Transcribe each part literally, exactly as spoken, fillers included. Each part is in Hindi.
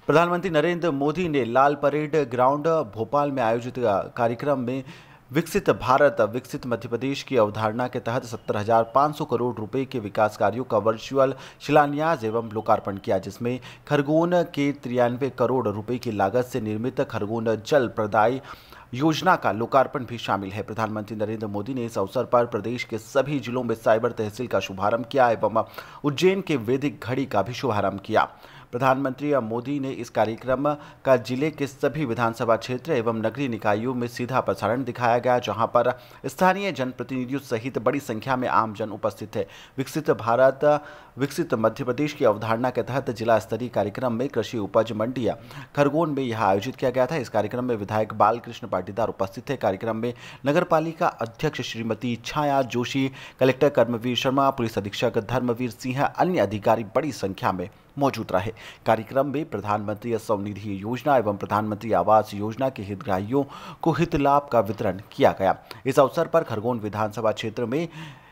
प्रधानमंत्री नरेंद्र मोदी ने लाल परेड ग्राउंड भोपाल में आयोजित कार्यक्रम में विकसित भारत विकसित मध्य प्रदेश की अवधारणा के तहत सत्तर हजार पाँच सौ करोड़ रुपए के विकास कार्यों का वर्चुअल शिलान्यास एवं लोकार्पण किया, जिसमें खरगोन के तिरानवे करोड़ रुपए की लागत से निर्मित खरगोन जल प्रदाय योजना का लोकार्पण भी शामिल है। प्रधानमंत्री नरेंद्र मोदी ने इस अवसर पर प्रदेश के सभी जिलों में साइबर तहसील का शुभारंभ किया एवं उज्जैन के वैदिक घड़ी का भी शुभारंभ किया। प्रधानमंत्री मोदी ने इस कार्यक्रम का जिले के सभी विधानसभा क्षेत्र एवं नगरीय निकायों में सीधा प्रसारण दिखाया गया, जहां पर स्थानीय जनप्रतिनिधियों सहित बड़ी संख्या में आम जन उपस्थित थे। विकसित भारत विकसित मध्य प्रदेश की अवधारणा के तहत जिला स्तरीय कार्यक्रम में कृषि उपज मंडी खरगोन में यह आयोजित किया गया था। इस कार्यक्रम में विधायक बालकृष्ण पाटीदार उपस्थित थे। कार्यक्रम में नगरपालिका अध्यक्ष श्रीमती छाया जोशी, कलेक्टर कर्मवीर शर्मा, पुलिस अधीक्षक धर्मवीर सिंह, अन्य अधिकारी बड़ी संख्या में मौजूद रहे। कार्यक्रम में प्रधानमंत्री स्वनिधि योजना एवं प्रधानमंत्री आवास योजना के हितग्राहियों को हित लाभ का वितरण किया गया। इस अवसर पर खरगोन विधानसभा क्षेत्र में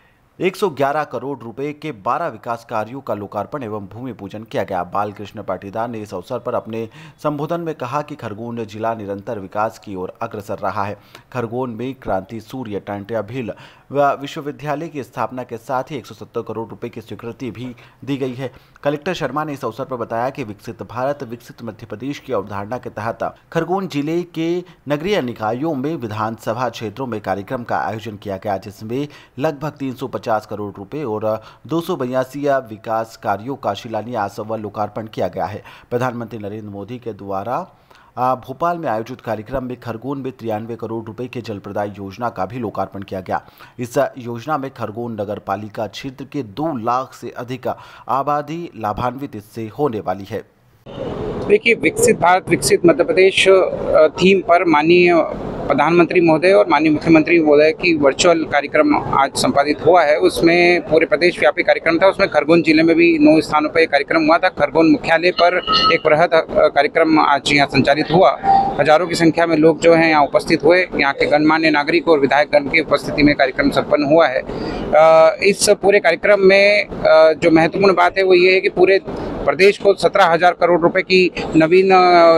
एक सौ ग्यारह करोड़ रुपए के बारह विकास कार्यों का लोकार्पण एवं भूमि पूजन किया गया। बालकृष्ण पाटीदार ने इस अवसर पर अपने संबोधन में कहा कि खरगोन जिला निरंतर विकास की ओर अग्रसर रहा है। खरगोन में क्रांति सूर्य टांट्या भील व विश्वविद्यालय की स्थापना के साथ ही एक सौ सत्तर करोड़ रुपए की स्वीकृति भी दी गई है। कलेक्टर शर्मा ने इस अवसर पर बताया कि विकसित भारत विकसित मध्य प्रदेश की अवधारणा के तहत खरगोन जिले के नगरीय निकायों में विधानसभा क्षेत्रों में कार्यक्रम का आयोजन किया गया, जिसमें लगभग तीन सौ पचास करोड़ रुपए और दो सौ बयासी विकास कार्यों का शिलान्यास व लोकार्पण किया गया है। प्रधानमंत्री नरेंद्र मोदी के द्वारा भोपाल में आयोजित कार्यक्रम में खरगोन में तिरानवे करोड़ रुपए के जल प्रदाय योजना का भी लोकार्पण किया गया। इस योजना में खरगोन नगर पालिका क्षेत्र के दो लाख से अधिक आबादी लाभान्वित इससे होने वाली है। देखिए, विकसित भारत विकसित मध्य प्रदेश थीम पर माननीय प्रधानमंत्री महोदय और माननीय मुख्यमंत्री महोदय की वर्चुअल कार्यक्रम आज संपादित हुआ है। उसमें पूरे प्रदेश व्यापी कार्यक्रम था। उसमें खरगोन जिले में भी नौ स्थानों पर कार्यक्रम हुआ था। खरगोन मुख्यालय पर एक बृहद कार्यक्रम आज यहाँ संचालित हुआ। हजारों की संख्या में लोग जो हैं यहाँ उपस्थित हुए। यहाँ के गणमान्य नागरिक और विधायकगण की उपस्थिति में कार्यक्रम संपन्न हुआ है। इस पूरे कार्यक्रम में जो महत्वपूर्ण बात है वो ये है कि पूरे प्रदेश को सत्रह हजार करोड़ रुपए की नवीन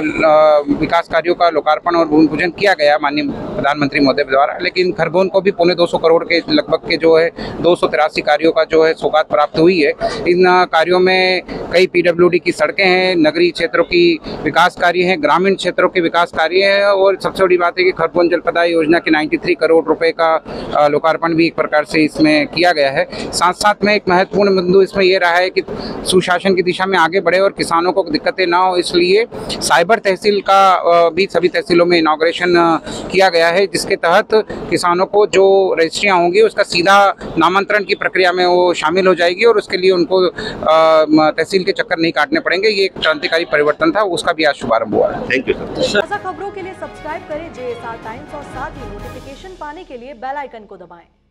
विकास कार्यों का लोकार्पण और भूमि पूजन किया गया माननीय प्रधानमंत्री महोदय द्वारा। लेकिन खरगोन को भी पौने दो सौ करोड़ के लगभग के जो है दो सौ तिरासी कार्यों का जो है सौगात प्राप्त हुई है। इन कार्यों में कई पीडब्ल्यूडी की सड़कें हैं, नगरीय क्षेत्रों की विकास कार्य हैं, ग्रामीण क्षेत्रों के विकास कार्य हैं और सबसे बड़ी बात है कि खरगोन जल प्रदाय योजना के तिरानवे करोड़ रुपए का लोकार्पण भी एक प्रकार से इसमें किया गया है। साथ साथ में एक महत्वपूर्ण बिंदु इसमें यह रहा है कि सुशासन की दिशा में आगे बढ़े और किसानों को दिक्कतें ना हो, इसलिए साइबर तहसील का भी सभी तहसीलों में इनॉग्रेशन किया गया है, जिसके तहत किसानों को जो रजिस्ट्रियां होंगी उसका सीधा नामांतरण की प्रक्रिया में वो शामिल हो जाएगी और उसके लिए उनको तहसील के चक्कर नहीं काटने पड़ेंगे। ये एक क्रांतिकारी परिवर्तन था, उसका भी आज शुभारंभ हुआ है। Thank you sir. ताज़ा खबरों के लिए सब्सक्राइब करें जे एस आर टाइम्स और साथ ही नोटिफिकेशन पाने के लिए बेल आइकन को दबाएं।